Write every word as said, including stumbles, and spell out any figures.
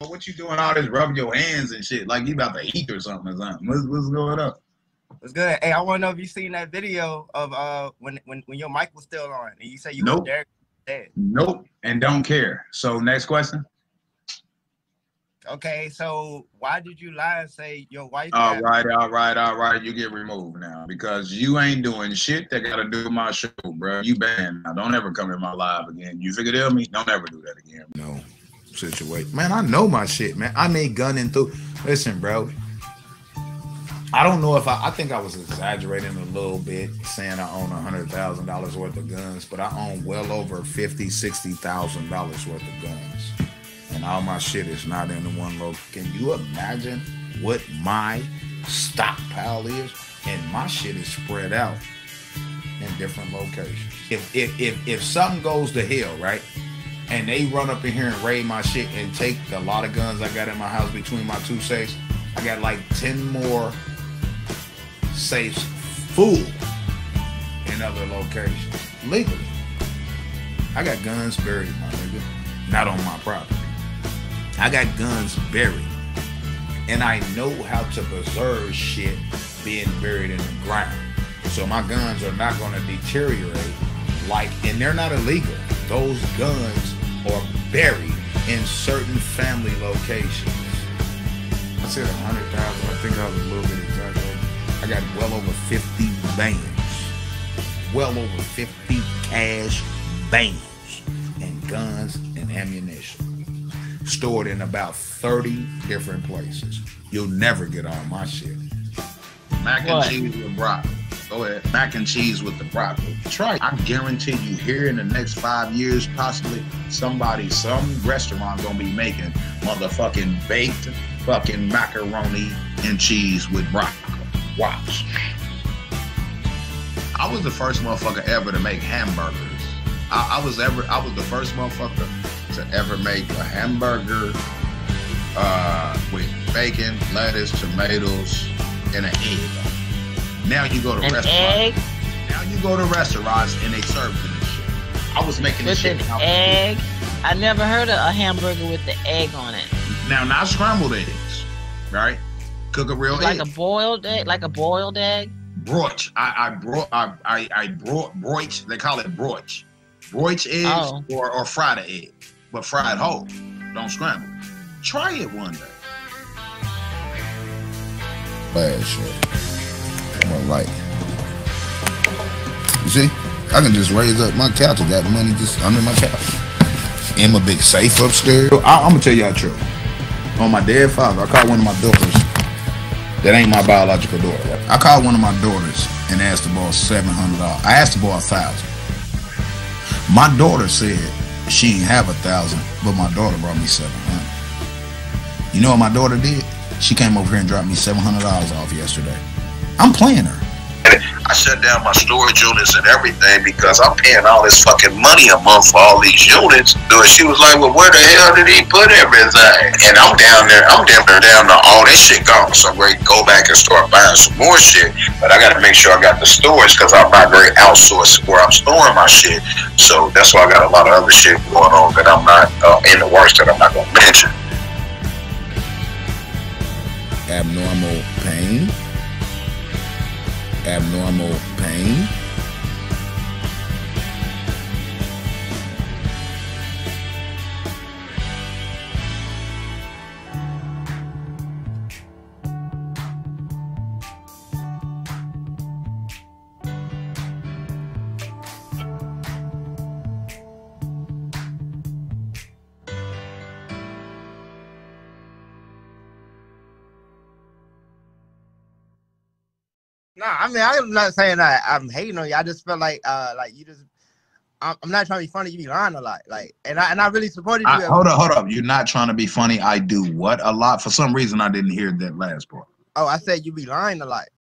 What you doing all this rubbing your hands and shit like you about to eat or something or something? What's, what's going on? What's good? Hey, I want to know if you seen that video of uh when when when your mic was still on and you say you nope. was Derek dead. Nope, and don't care. So next question. Okay, so why did you lie and say your wife? All right, all right, all right. You get removed now because you ain't doing shit that got to do with my show, bro. You banned now. Don't ever come in my live again. You figure it out me? Don't ever do that again. No situation, man. I know my shit, man. I made gunning through. Listen, bro. I don't know if I. I think I was exaggerating a little bit, saying I own a hundred thousand dollars worth of guns, but I own well over fifty, sixty thousand dollars worth of guns. And all my shit is not in the one location. Can you imagine what my stockpile is? And my shit is spread out in different locations. If if if, if something goes to hell, right, and they run up in here and raid my shit and take a lot of guns I got in my house between my two safes, I got like ten more safes full in other locations legally. I got guns buried, my nigga, not on my property. I got guns buried, and I know how to preserve shit being buried in the ground. So my guns are not going to deteriorate, like, and they're not illegal. Those guns are buried in certain family locations. I said a hundred thousand. I think I was a little bit exaggerated. I got well over fifty bands, well over fifty cash bands, and guns and ammunition stored in about thirty different places. You'll never get all my shit. Mac and what? cheese with broccoli. Go ahead. Mac and cheese with the broccoli. Try it. I guarantee you here in the next five years, possibly, somebody, some restaurant gonna be making motherfucking baked fucking macaroni and cheese with broccoli. Watch. I was the first motherfucker ever to make hamburgers. I, I was ever I was the first motherfucker to ever make a hamburger uh, with bacon, lettuce, tomatoes, and an egg. Now you go to an restaurants. Egg? Now you go to restaurants and they serve you this shit. I was making this with shit an egg. I never heard of a hamburger with the egg on it. Now, not scrambled eggs, right? Cook a real like egg. Like a boiled egg, like a boiled egg. Broach. I I brought I I, I brought broach. They call it broach. Broach eggs oh. or or fried egg, but fried whole. Don't scramble. Try it one day. Bad shit. I'm a light. You see, I can just raise up my couch. I got money just under my couch. In my big safe upstairs. I, I'm gonna tell you how true. On my dead father, I called one of my daughters. That ain't my biological daughter. I called one of my daughters and asked the boy seven hundred dollars. I asked the boy a thousand. My daughter said she ain't have a thousand, but my daughter brought me seven hundred. You know what my daughter did? She came over here and dropped me seven hundred dollars off yesterday. I'm playing her. I shut down my storage units and everything because I'm paying all this fucking money a month for all these units. So she was like, well, where the hell did he put everything? And I'm down there, I'm down there down to all this shit gone. So I'm ready to go back and start buying some more shit. But I got to make sure I got the storage because I'm not very outsourced where I'm storing my shit. So that's why I got a lot of other shit going on that I'm not uh, in the works that I'm not going to mention. Abnormal pain. Abnormal pain. Nah, I mean, I'm not saying that I'm hating on you. I just feel like, uh, like you just, I'm, I'm not trying to be funny. You be lying a lot, like, and I and I really supported you. I, hold up, hold up. You're not trying to be funny. I do what a lot. For some reason, I didn't hear that last part. Oh, I said you be lying a lot.